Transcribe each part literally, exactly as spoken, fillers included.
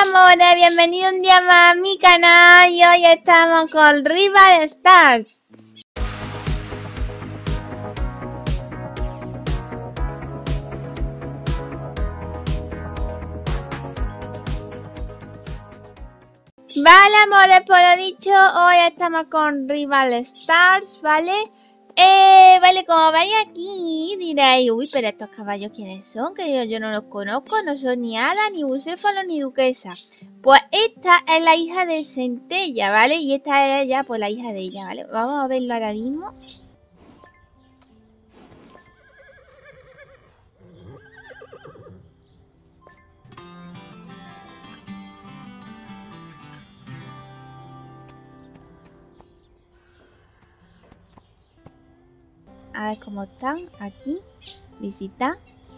amores, bienvenido un día más a mi canal y hoy estamos con Rival Stars. Vale amores, por lo dicho, hoy estamos con Rival Stars, ¿vale? Eh, vale, como veis aquí diréis, uy, pero estos caballos ¿quiénes son? Que yo, yo no los conozco, no son ni Hada, ni Bucéfalo, ni Duquesa. Pues esta es la hija de Centella, ¿vale? Y esta es ya pues la hija de ella, ¿vale? Vamos a verlo ahora mismo. A ver cómo están aquí. Visita.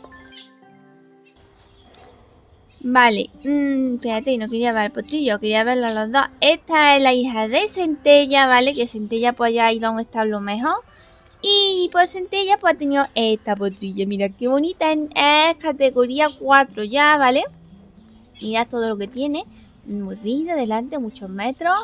Vale, mm, espérate, no quería ver el potrillo, quería verlo los dos. Esta es la hija de Centella, ¿vale? Que Centella pues ya ha ido a un establo mejor. Y pues Centella pues ha tenido esta potrilla. Mira qué bonita, es categoría cuatro ya, ¿vale? Mira todo lo que tiene. Muy rígida, delante, muchos metros.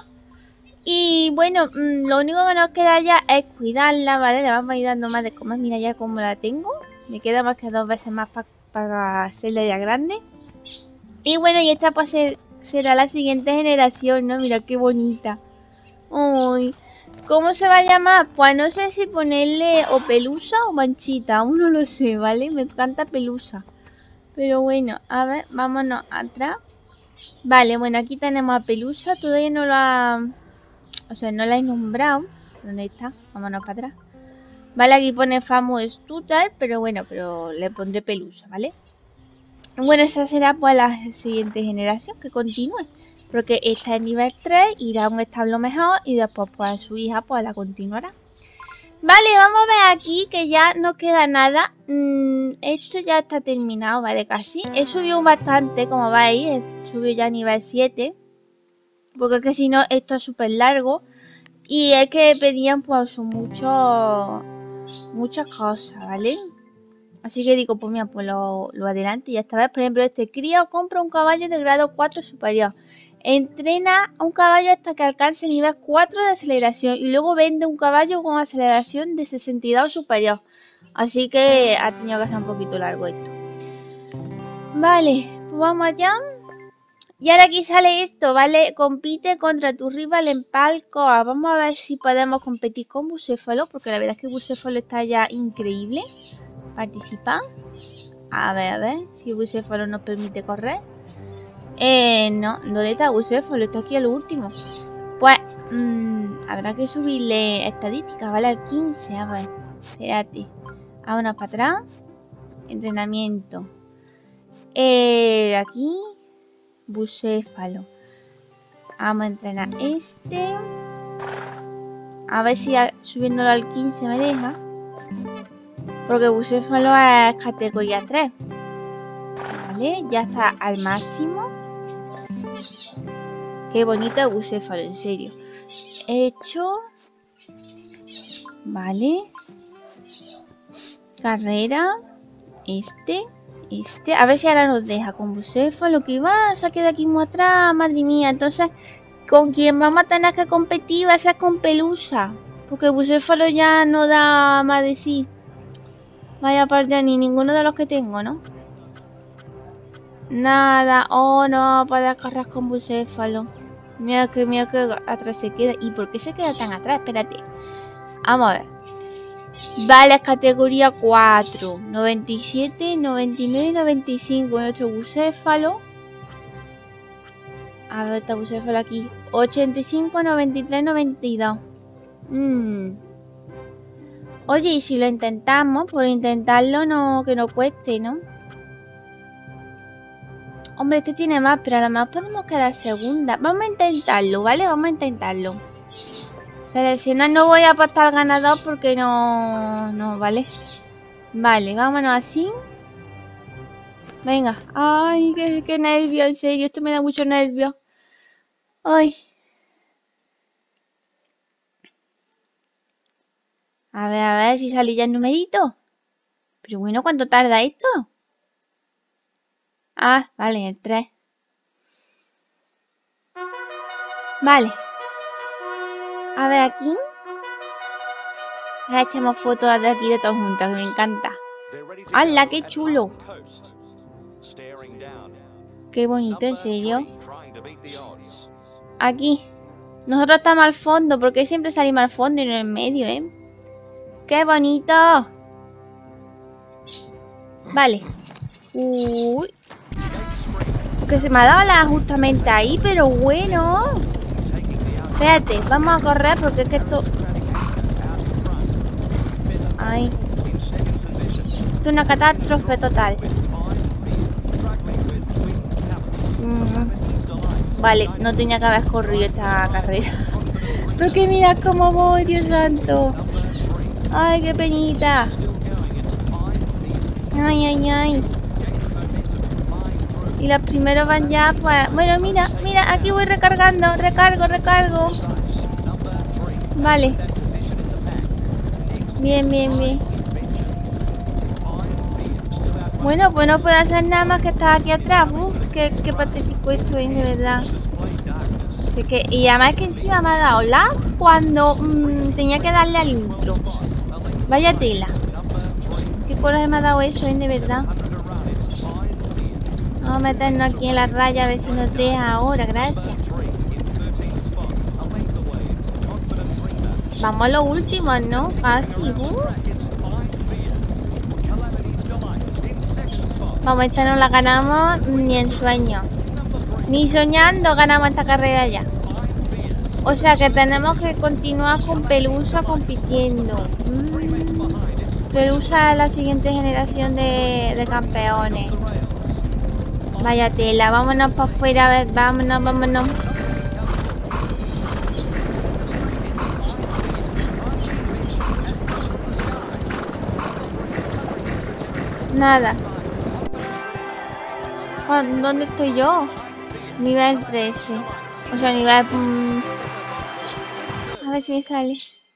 Y bueno, mmm, lo único que nos queda ya es cuidarla, ¿vale? Le vamos a ir dando más de comer. Mira ya cómo la tengo. Me queda más que dos veces más para pa hacerla ya grande. Y bueno, y esta pues ser, será la siguiente generación, ¿no? Mira qué bonita. Uy, ¿cómo se va a llamar? Pues no sé si ponerle o Pelusa o Manchita. Aún no lo sé, ¿vale? Me encanta Pelusa. Pero bueno, a ver, vámonos atrás. Vale, bueno, aquí tenemos a Pelusa. Todavía no lo ha... O sea, no la he nombrado. ¿Dónde está? Vámonos para atrás. Vale, aquí pone Famous Tutor, pero bueno, pero le pondré Pelusa, ¿vale? Bueno, esa será pues la siguiente generación que continúe. Porque esta es nivel tres, irá a un establo mejor y después pues su hija pues la continuará. Vale, vamos a ver aquí que ya no queda nada. Mm, esto ya está terminado, ¿vale? Casi. He subido bastante, como veis. He subido ya a nivel siete. Porque es que si no, esto es súper largo. Y es que pedían pues mucho, muchas cosas, ¿vale? Así que digo, pues mira, pues lo, lo adelante y esta vez, por ejemplo, este crío compra un caballo de grado cuatro superior. Entrena a un caballo hasta que alcance el nivel cuatro de aceleración y luego vende un caballo con aceleración de sesenta y dos superior. Así que ha tenido que ser un poquito largo esto. Vale, pues vamos allá. Y ahora aquí sale esto, ¿vale? Compite contra tu rival en palco. Vamos a ver si podemos competir con Bucéfalo, porque la verdad es que Bucéfalo está ya increíble. Participa. A ver, a ver, si Bucéfalo nos permite correr. Eh, no, ¿dónde está Bucéfalo? Está aquí a lo último. Pues, mmm, habrá que subirle estadísticas, ¿vale? Al quince, a ver. Espérate. Vámonos para atrás. Entrenamiento. Eh, aquí. Bucéfalo. Vamos a entrenar este. A ver si a, subiéndolo al quince me deja. Porque Bucéfalo es categoría tres. Vale, ya está al máximo. Qué bonito Bucéfalo, en serio. Hecho. Vale. Carrera. Este. Este. A ver si ahora nos deja con Bucéfalo. Que va, se queda aquí muy atrás. Madre mía. Entonces, con quien vamos a tener que competir va a ser con Pelusa. Porque Bucéfalo ya no da más de sí. Vaya parte ni ninguno de los que tengo, ¿no? Nada. Oh, no. Para correr con Bucéfalo. Mira que, mira que atrás se queda. ¿Y por qué se queda tan atrás? Espérate. Vamos a ver. Vale, categoría cuatro. noventa y siete, noventa y nueve, noventa y cinco. Nuestro Bucéfalo. A ver, está Bucéfalo aquí. ochenta y cinco, noventa y tres, noventa y dos. Mmm. Oye, y si lo intentamos, por intentarlo no que no cueste, ¿no? Hombre, este tiene más, pero a lo mejor podemos quedar segunda. Vamos a intentarlo, ¿vale? Vamos a intentarlo. Seleccionar, no voy a apostar al ganador porque no... No, ¿vale? Vale, vámonos así. Venga. Ay, qué, qué nervio, en serio. Esto me da mucho nervio. Ay. A ver, a ver si sale ya el numerito. Pero bueno, ¿cuánto tarda esto? Ah, vale, el tres. Vale. A ver aquí. Ahora echamos fotos de aquí de todos juntos, que me encanta. ¡Hala, qué chulo! Qué bonito, en serio. Aquí. Nosotros estamos al fondo, porque siempre salimos al fondo y no en medio, ¿eh? ¡Qué bonito! Vale. Uy. Que se me ha dado la justamente ahí, pero bueno. Espérate, vamos a correr porque es que esto... Ay. Esto es una catástrofe total. Mm. Vale, no tenía que haber corrido esta carrera. Porque mira cómo voy, Dios santo. Ay, qué penita. Ay, ay, ay. Y los primeros van ya, pues... Bueno, mira, mira, aquí voy recargando. Recargo, recargo. Vale. Bien, bien, bien. Bueno, pues no puedo hacer nada más que estar aquí atrás. Uf, qué, qué patético esto es, de verdad. Es que, y además que encima me ha dado lag cuando mmm, tenía que darle al intro. Vaya tela. Qué coraje me ha dado eso, ¿eh? De verdad. Vamos a meternos aquí en la raya a ver si nos deja ahora, gracias. Vamos a los últimos, ¿no? Fácil. Uh. Vamos, esta no la ganamos ni en sueño. Ni soñando ganamos esta carrera ya. O sea que tenemos que continuar con Pelusa compitiendo. Mm. Pelusa es la siguiente generación de, de campeones. Vaya tela, vámonos para afuera, a ver, vámonos, vámonos. Nada. ¿Dónde estoy yo? Nivel trece. O sea, nivel... Mmm... A ver si me sale.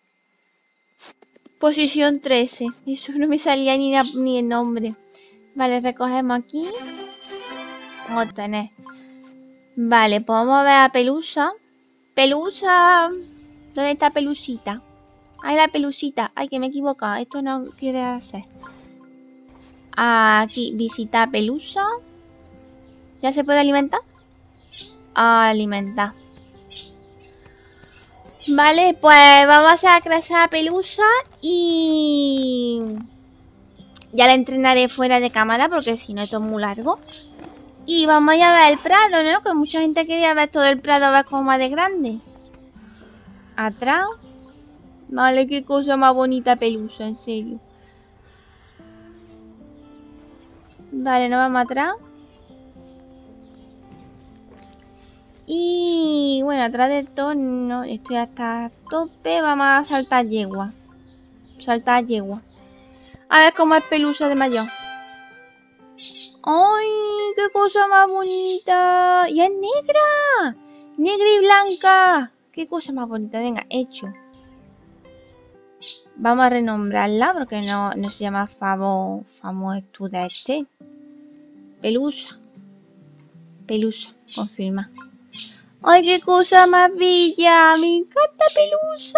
Posición trece. Eso no me salía ni, la, ni el nombre. Vale, recogemos aquí. Vamos a tener. Vale, pues vamos a ver a Pelusa. Pelusa. ¿Dónde está Pelusita? Ahí la Pelusita. Ay, que me he equivocado. Esto no quiere hacer. Aquí, visita Pelusa. ¿Ya se puede alimentar? Alimentar. Vale, pues vamos a crecer a Pelusa y ya la entrenaré fuera de cámara porque si no esto es muy largo. Y vamos a ir a ver el prado, ¿no? Que mucha gente quería ver todo el prado, a ver cómo más de grande. Atrás. Vale, qué cosa más bonita Pelusa, en serio. Vale, nos vamos atrás. Y bueno, atrás del tono, estoy hasta tope. Vamos a saltar yegua. Saltar yegua. A ver cómo es Pelusa de mayor. ¡Ay! ¡Qué cosa más bonita! ¡Y es negra! ¡Negra y blanca! ¡Qué cosa más bonita! Venga, hecho. Vamos a renombrarla porque no, no se llama Favo Famo Estuda este. Pelusa. Pelusa, confirma. ¡Ay, qué cosa más bella! ¡Me encanta Pelusa!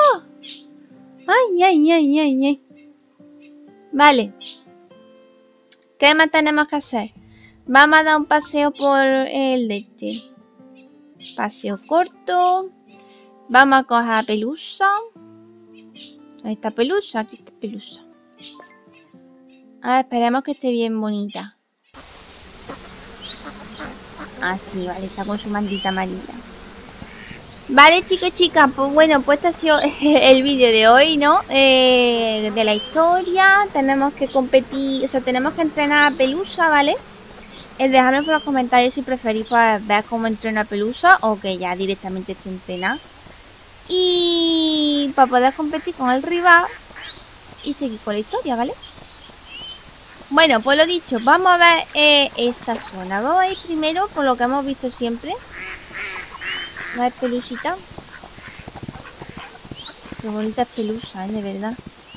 ¡Ay, ay, ay, ay, ay! Vale. ¿Qué más tenemos que hacer? Vamos a dar un paseo por el de este. Paseo corto. Vamos a coger a Pelusa. Ahí está Pelusa, aquí está Pelusa. A ver, esperemos que esté bien bonita. Así, vale, está con su mantita amarilla. Vale, chicos, chicas, pues bueno, pues este ha sido el vídeo de hoy, ¿no? Eh, de la historia. Tenemos que competir, o sea, tenemos que entrenar a Pelusa, ¿vale? Eh, dejadme por los comentarios si preferís pues, ver cómo entrena a Pelusa o que ya directamente esté entrenada. Y para poder competir con el rival y seguir con la historia, ¿vale? Bueno, pues lo dicho, vamos a ver eh, esta zona. Vamos a ir primero por lo que hemos visto siempre. A ver, Pelusita. Qué bonita es Pelusa, ¿eh? De verdad.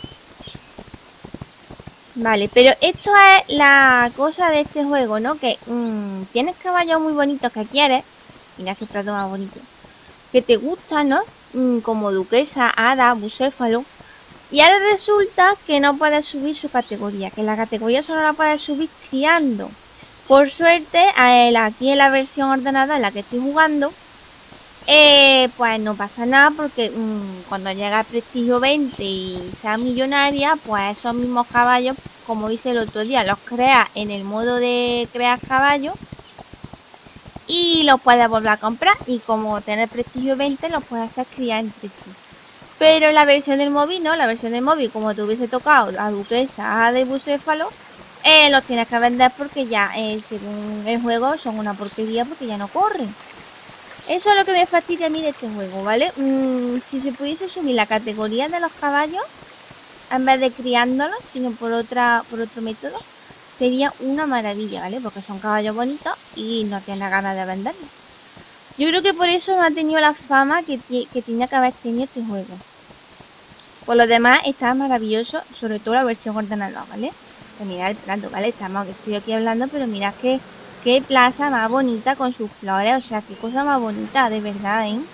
Vale, pero esto es la cosa de este juego, ¿no? Que mmm, tienes caballos muy bonitos que quieres. Mira qué prado más bonito. que te gusta, ¿no? Mm, como duquesa, hada, bucéfalo. Y ahora resulta que no puedes subir su categoría, que la categoría solo la puedes subir criando. Por suerte, a él, aquí en la versión ordenada en la que estoy jugando, eh, pues no pasa nada porque mmm, cuando llega a prestigio veinte y sea millonaria, pues esos mismos caballos, como hice el otro día, los creas en el modo de crear caballos y los puedes volver a comprar. Y como tener prestigio veinte, los puedes hacer criar entre sí. Pero la versión del móvil no, la versión del móvil, como te hubiese tocado a duquesa, a de bucéfalo, eh, los tienes que vender porque ya, eh, según el juego, son una porquería porque ya no corren. Eso es lo que me fastidia a mí de este juego, ¿vale? Mm, si se pudiese subir la categoría de los caballos, en vez de criándolos, sino por otra, por otro método, sería una maravilla, ¿vale? Porque son caballos bonitos y no tienes ganas de venderlos. Yo creo que por eso no ha tenido la fama que, que tenía que haber tenido este juego. Por lo demás está maravilloso, sobre todo la versión ordenada, ¿vale? Pues mirad el plato, ¿vale? Estamos, estoy aquí hablando, pero mirad que qué plaza más bonita con sus flores, o sea, qué cosa más bonita, de verdad, ¿eh?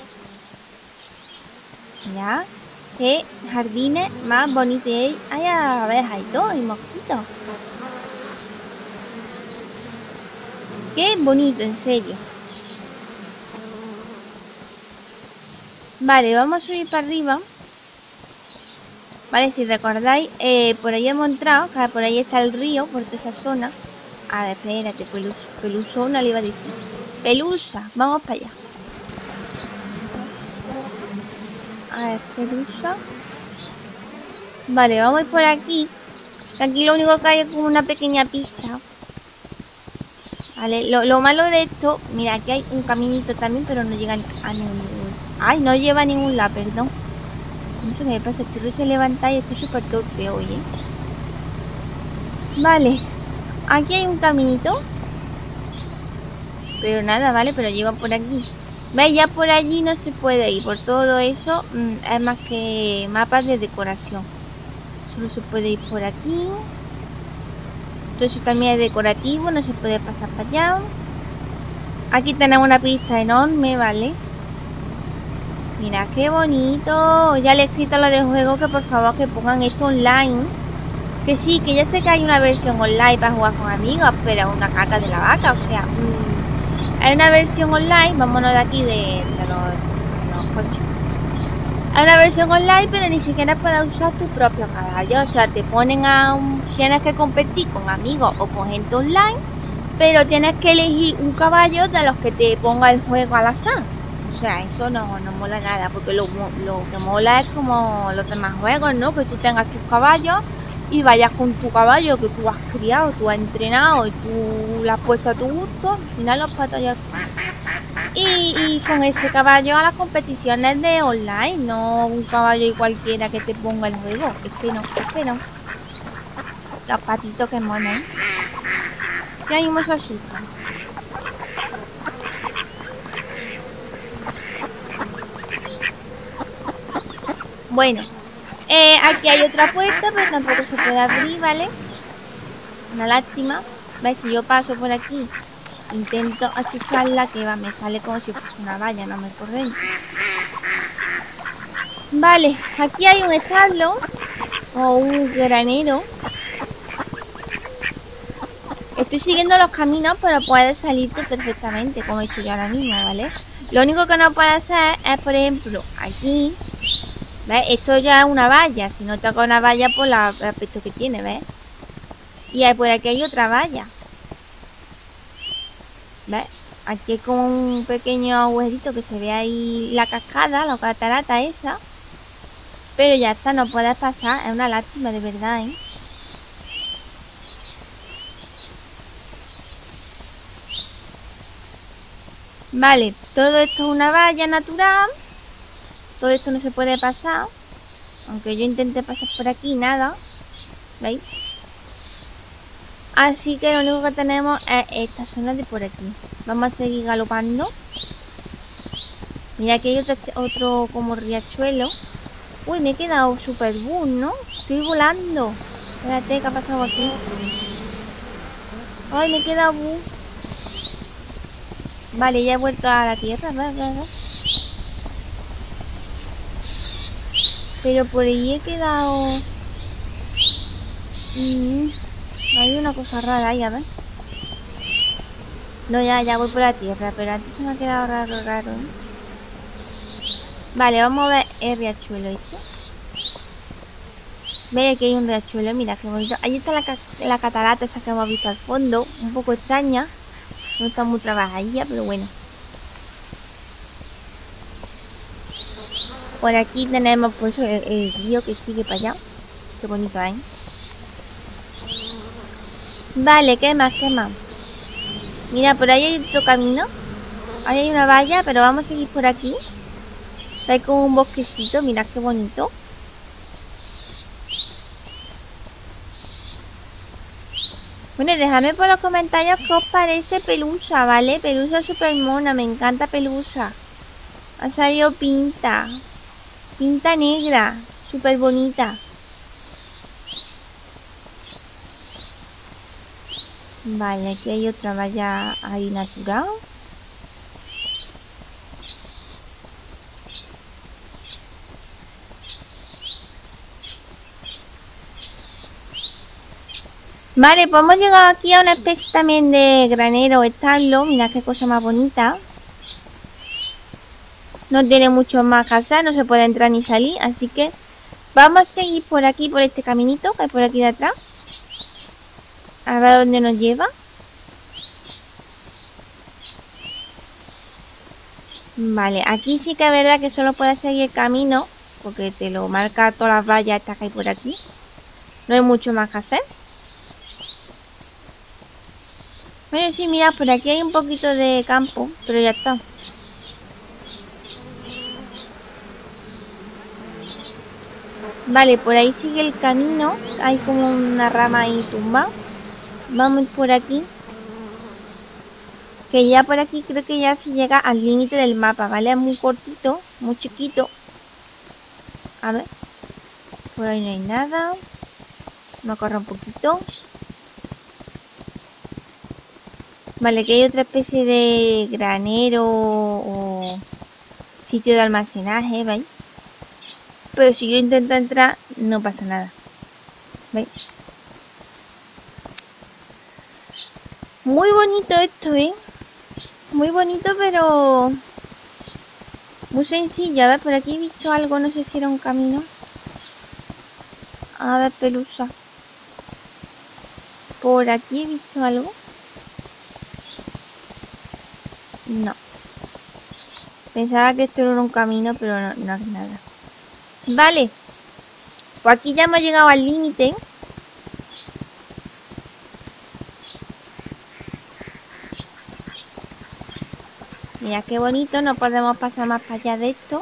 Mirad, qué jardines más bonitos. Hay abejas y todo, y mosquitos. Qué bonito, en serio. Vale, vamos a subir para arriba. Vale, si recordáis, eh, por ahí hemos entrado, claro, por ahí está el río, por toda esa zona. A ver, espérate, pelusa, peluso, no le iba a decir. Pelusa, vamos para allá. A ver, pelusa. Vale, vamos a ir por aquí. Aquí lo único que hay es como una pequeña pista. Vale, lo, lo malo de esto, mira, aquí hay un caminito también, pero no llega a ningún... Ay, no lleva a ningún lado, perdón. No sé qué me pasa, estoy recién levantada y estoy súper torpe hoy, ¿eh? Vale, aquí hay un caminito. Pero nada, vale, pero lleva por aquí. ¿Veis? Ya por allí no se puede ir. Por todo eso mmm, es más que mapas de decoración. Solo se puede ir por aquí. Todo eso también es decorativo, no se puede pasar para allá. Aquí tenemos una pista enorme, ¿vale? Mira qué bonito. Ya le he escrito a lo de juego que por favor que pongan esto online. Que sí, que ya sé que hay una versión online para jugar con amigos, pero una caca de la vaca, o sea, mmm, hay una versión online, vámonos de aquí de, de los, de los coches. Hay una versión online, pero ni siquiera puedes usar tu propio caballo, o sea, te ponen a un, tienes que competir con amigos o con gente online, pero tienes que elegir un caballo de los que te ponga el juego al azar. O sea, eso no, no mola nada, porque lo, lo que mola es como los demás juegos, ¿no? Que tú tengas tus caballos y vayas con tu caballo que tú has criado, tú has entrenado y tú lo has puesto a tu gusto. Al final los patos ya... Y, y con ese caballo a las competiciones de online, no un caballo y cualquiera que te ponga el juego. Es que no, es que no. Los patitos que monos, ¿eh? Ya mismo se asustan. Bueno, eh, aquí hay otra puerta, pero tampoco se puede abrir, ¿vale? Una lástima. ¿Ves? Si yo paso por aquí, intento achicharla, que va, me sale como si fuese una valla, no me corren. Vale, aquí hay un establo o un granero. Estoy siguiendo los caminos, pero puedes salirte perfectamente, como he hecho yo ahora mismo, ¿vale? Lo único que no puedes hacer es, por ejemplo, aquí, ¿ves? Esto ya es una valla. Si no toca una valla, por la, el aspecto que tiene, ¿ves? Y ahí, por aquí hay otra valla. ¿Ves? Aquí hay como un pequeño agujerito que se ve ahí la cascada, la catarata esa. Pero ya está, no puedes pasar. Es una lástima, de verdad, ¿eh? Vale, todo esto es una valla natural. Todo esto no se puede pasar. Aunque yo intenté pasar por aquí, nada. ¿Veis? Así que lo único que tenemos es esta zona de por aquí. Vamos a seguir galopando. Mira, aquí hay otro, otro como riachuelo. Uy, me he quedado super boom, ¿no? Estoy volando. Espérate, ¿qué ha pasado aquí? Ay, me he quedado boom. Vale, ya he vuelto a la tierra. Va, va, va. Pero por ahí he quedado... Mm, hay una cosa rara ahí, a ver. No, ya, ya voy por la tierra, pero antes se me ha quedado raro, raro. ¿eh? Vale, vamos a ver el riachuelo este. Ve que hay un riachuelo, mira qué bonito. Ahí está la, ca la catarata esa que hemos visto al fondo, un poco extraña. No está muy trabajadilla, pero bueno. Por aquí tenemos pues el, el río que sigue para allá. Qué bonito, ¿eh? Vale, ¿qué más? ¿Qué más? Mira, por ahí hay otro camino. Ahí hay una valla, pero vamos a seguir por aquí. Hay como un bosquecito, mirad qué bonito. Bueno, dejadme por los comentarios qué os parece Pelusa, ¿vale? Pelusa super mona, me encanta Pelusa. Ha salido pinta. Pinta negra, súper bonita. Vale, aquí hay otra valla ahí natural. Vale, pues hemos llegado aquí a una especie también de granero establo. Mirad qué cosa más bonita. No tiene mucho más que hacer, no se puede entrar ni salir. Así que vamos a seguir por aquí, por este caminito que hay por aquí de atrás. A ver dónde nos lleva. Vale, aquí sí que es verdad que solo puedes seguir el camino, porque te lo marca todas las vallas estas que hay por aquí. No hay mucho más que hacer. Bueno, sí, mira, por aquí hay un poquito de campo, pero ya está. Vale, por ahí sigue el camino. Hay como una rama ahí tumba. Vamos por aquí. Que ya por aquí creo que ya se llega al límite del mapa, ¿vale? Es muy cortito, muy chiquito. A ver. Por ahí no hay nada. Me corro un poquito. Vale, que hay otra especie de granero o sitio de almacenaje, ¿veis? Pero si yo intento entrar, no pasa nada. ¿Veis? Muy bonito esto, ¿eh? Muy bonito, pero... muy sencillo. A ver, por aquí he visto algo, no sé si era un camino. A ver, Pelusa. Por aquí he visto algo. No. Pensaba que esto era un camino, pero no, no es nada. Vale. Pues aquí ya hemos llegado al límite. Mira qué bonito, no podemos pasar más para allá de esto.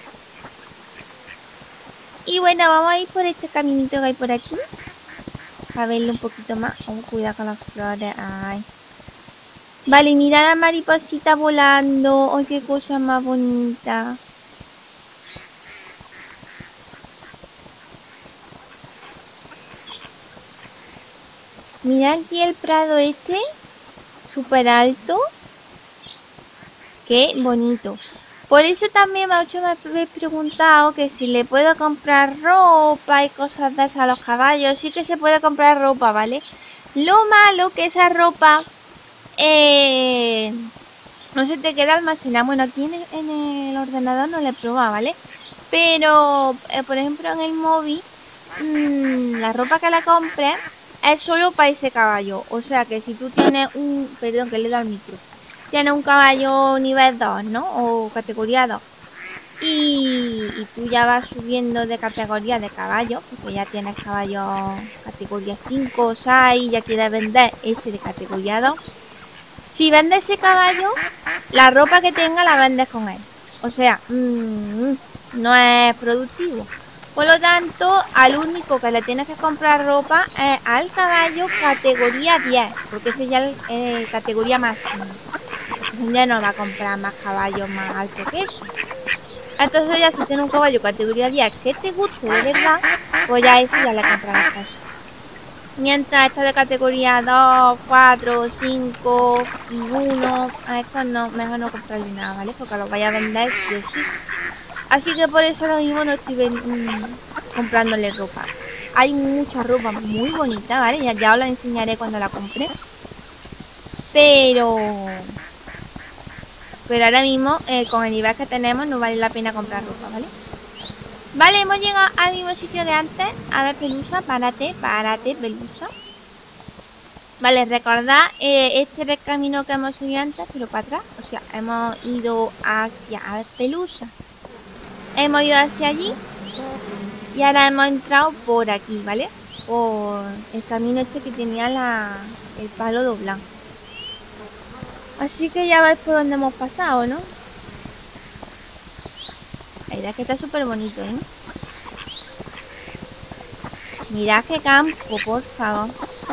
Y bueno, vamos a ir por este caminito que hay por aquí. A verlo un poquito más. Oh, cuidado con las flores. Ay. Vale, mira la mariposita volando. Ay, qué cosa más bonita. Mira aquí el prado este. Súper alto. Qué bonito. Por eso también muchos me habéis preguntado que si le puedo comprar ropa y cosas de esas a los caballos. Sí que se puede comprar ropa, ¿vale? Lo malo que esa ropa eh, no se te queda almacenada. Bueno, aquí en el, en el ordenador no le he probado, ¿vale? Pero, eh, por ejemplo, en el móvil, mmm, la ropa que la compres es solo para ese caballo. O sea que si tú tienes un... Perdón, que le he dado al micro. Tienes un caballo nivel dos, ¿no? O categoría dos. Y, y tú ya vas subiendo de categoría de caballo, porque ya tienes caballo categoría cinco o seis, ya quieres vender ese de categoría dos. Si vendes ese caballo, la ropa que tenga la vendes con él. O sea, mmm, no es productivo. Por lo tanto, al único que le tienes que comprar ropa es al caballo categoría diez, porque ese ya es eh, categoría máxima. Ya no va a comprar más caballos más altos que eso. Entonces ya si tienes un caballo categoría diez que te guste de verdad, pues ya ese ya le compras las cosas. Mientras esta de categoría dos, cuatro, cinco y uno, a estos no, mejor no comprarle nada, ¿vale? Porque los vaya a vender sí o sí. Así que por eso lo mismo no estoy mm, comprándole ropa. Hay mucha ropa muy bonita, ¿vale? Ya, ya os la enseñaré cuando la compre. Pero... Pero ahora mismo, eh, con el nivel que tenemos, no vale la pena comprar ropa, ¿vale? Vale, hemos llegado al mismo sitio de antes. A ver, Pelusa, párate, párate, Pelusa. Vale, recordad eh, este era el camino que hemos seguido antes, pero para atrás. O sea, hemos ido hacia... A ver, Pelusa. Hemos ido hacia allí. Y ahora hemos entrado por aquí, ¿vale? Por el camino este que tenía la, el palo doblado. Así que ya veis por dónde hemos pasado, ¿no? La idea es que está súper bonito, ¿eh? Mirad qué campo, por favor.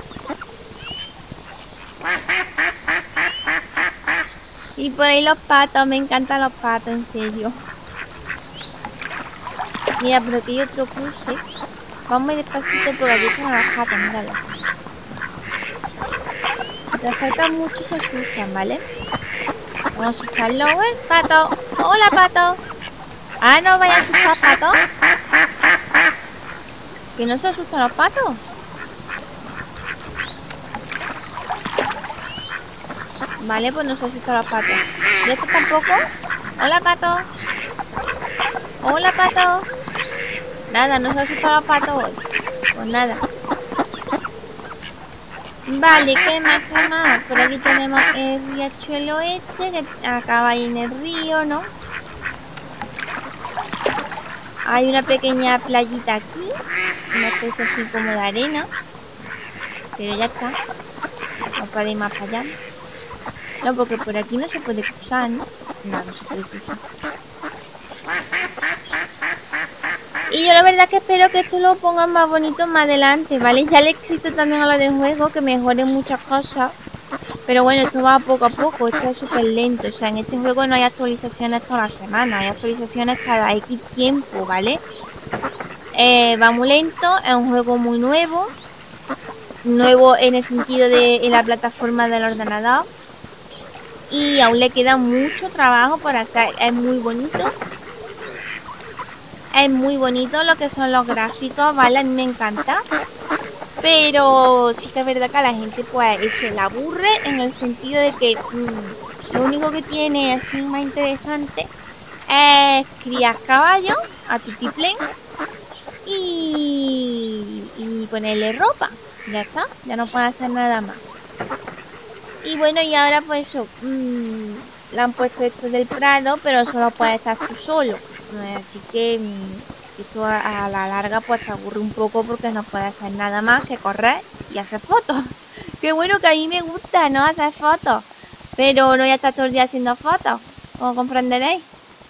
Y por ahí los patos, me encantan los patos, en serio. Mira, pero aquí hay otro cruce. Vamos muy despacito porque aquí están las patas, míralo. Si te acercan mucho se asustan, ¿vale? Vamos a asustarlo. ¡Eh, pato! ¡Hola, pato! Ah, no vaya a asustar, pato. Que no se asustan los patos. Vale, pues no se asustan los patos. ¿Y este tampoco? Hola, pato. Hola, pato. Nada, no se asustan los patos hoy. Pues nada. Vale, ¿qué más? ¿Qué más? Por aquí tenemos el riachuelo este que acaba ahí en el río, ¿no? Hay una pequeña playita aquí, una especie así como de arena. Pero ya está. No puede ir más para allá. No, porque por aquí no se puede cruzar, ¿no? No, no se puede cruzar. Y yo la verdad que espero que esto lo pongan más bonito más adelante, ¿vale? Ya le he escrito también a lo del juego que mejoren muchas cosas. Pero bueno, esto va poco a poco, esto es súper lento. O sea, en este juego no hay actualizaciones toda la semana, hay actualizaciones cada X tiempo, ¿vale? Eh, va muy lento, es un juego muy nuevo. Nuevo en el sentido de en la plataforma del ordenador. Y aún le queda mucho trabajo por hacer, es muy bonito. Es muy bonito lo que son los gráficos, ¿vale? A mí me encanta. Pero sí que es verdad que a la gente pues eso le aburre en el sentido de que mmm, lo único que tiene así más interesante es criar caballos a tutiplén y, y ponerle ropa. Ya está, ya no puede hacer nada más. Y bueno, y ahora pues eso, mmm, le han puesto esto del prado, pero solo puedes estar tú solo. Así que mmm, esto a, a la larga pues te aburre un poco porque no puedes hacer nada más que correr y hacer fotos. Qué bueno, que a mí me gusta, ¿no? Hacer fotos. Pero no voy a estar todo el día haciendo fotos, como comprenderéis.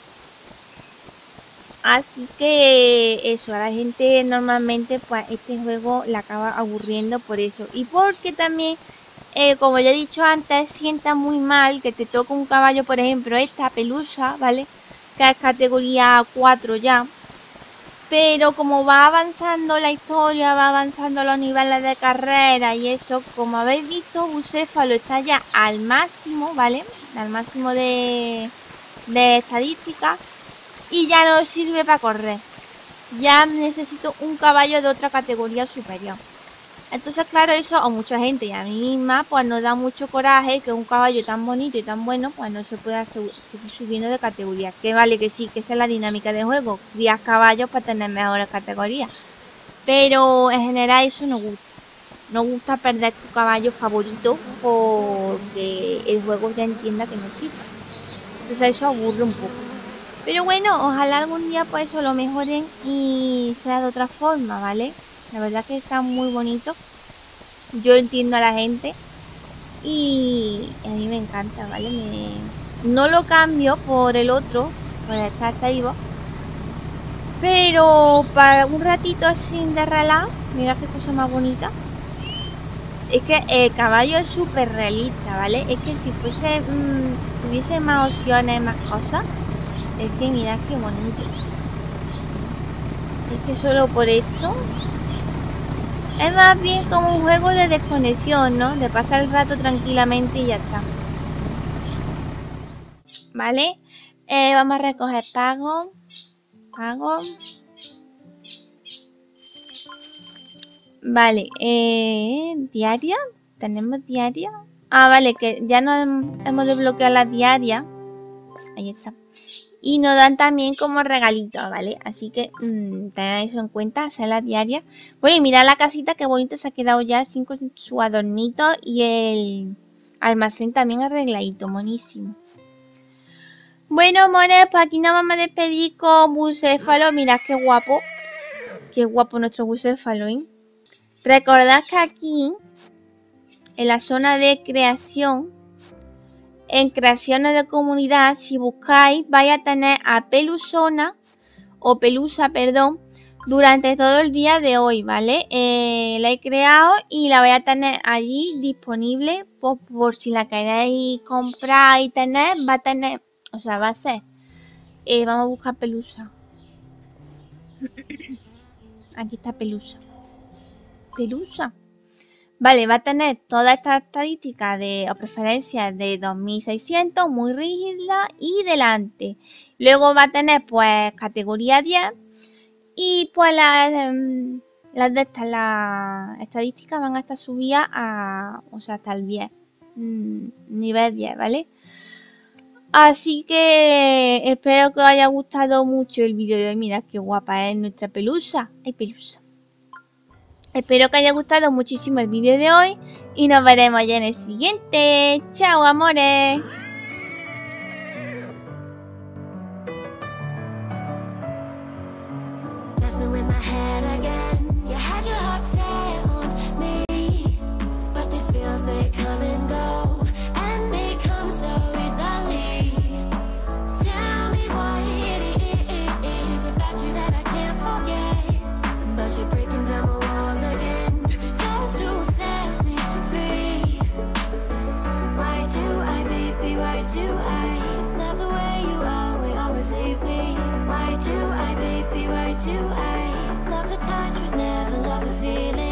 Así que eso, a la gente normalmente pues este juego la acaba aburriendo por eso. Y porque también... Eh, como ya he dicho antes, sienta muy mal que te toque un caballo, por ejemplo, esta Pelusa, ¿vale? Que es categoría cuatro ya. Pero como va avanzando la historia, va avanzando los niveles de carrera y eso, como habéis visto, Bucéfalo está ya al máximo, ¿vale? Al máximo de, de estadísticas. Y ya no sirve para correr. Ya necesito un caballo de otra categoría superior. Entonces, claro, eso a mucha gente y a mí misma, pues nos da mucho coraje que un caballo tan bonito y tan bueno, pues no se pueda seguir subiendo de categoría. Que vale que sí, que esa es la dinámica de juego. Crías caballos para tener mejores categorías. Pero en general eso no gusta. No gusta perder tu caballo favorito porque el juego ya entienda que no sirve. Entonces eso aburre un poco. Pero bueno, ojalá algún día pues eso lo mejoren y sea de otra forma, ¿vale? La verdad que está muy bonito. Yo entiendo a la gente. Y a mí me encanta, ¿vale? Me... No lo cambio por el otro, por el Star Stable. Pero para un ratito así de relax, mira qué cosa más bonita. Es que el caballo es súper realista, ¿vale? Es que si fuese, mmm, tuviese más opciones, más cosas. Es que mira qué bonito. Es que solo por esto... Es más bien como un juego de desconexión, ¿no? De pasar el rato tranquilamente y ya está. ¿Vale? Eh, vamos a recoger pago. Pago. Vale, eh, diaria. ¿Tenemos diaria? Ah, vale, que ya no hemos desbloqueado las diarias. Ahí está. Y nos dan también como regalitos, ¿vale? Así que mmm, tened eso en cuenta, hacer las diarias. Bueno, y mirad la casita, qué bonita se ha quedado ya, sin con su adornito y el almacén también arregladito, monísimo. Bueno, mones, pues aquí nos vamos a despedir con Bucéfalo. Mirad qué guapo. Qué guapo nuestro Bucéfalo, ¿eh? Recordad que aquí, en la zona de creación, en creaciones de comunidad, si buscáis, vais a tener a Pelusona, o Pelusa, perdón, durante todo el día de hoy, ¿vale? Eh, la he creado y la voy a tener allí disponible, por, por si la queréis comprar y tener, va a tener, o sea, va a ser, eh, vamos a buscar Pelusa. Aquí está Pelusa. Pelusa. Vale, va a tener todas estas estadísticas de, o preferencias de dos mil seiscientos, muy rígida y delante. Luego va a tener pues categoría diez y pues las, las de estas, las estadísticas van a estar subidas a, o sea, hasta el diez, nivel diez, ¿vale? Así que espero que os haya gustado mucho el vídeo de hoy. Mirad qué guapa es nuestra Pelusa. Ay, Pelusa. Espero que haya gustado muchísimo el vídeo de hoy y nos veremos ya en el siguiente. ¡Chao, amores! Why do I, baby, why do I love the touch but never love the feeling?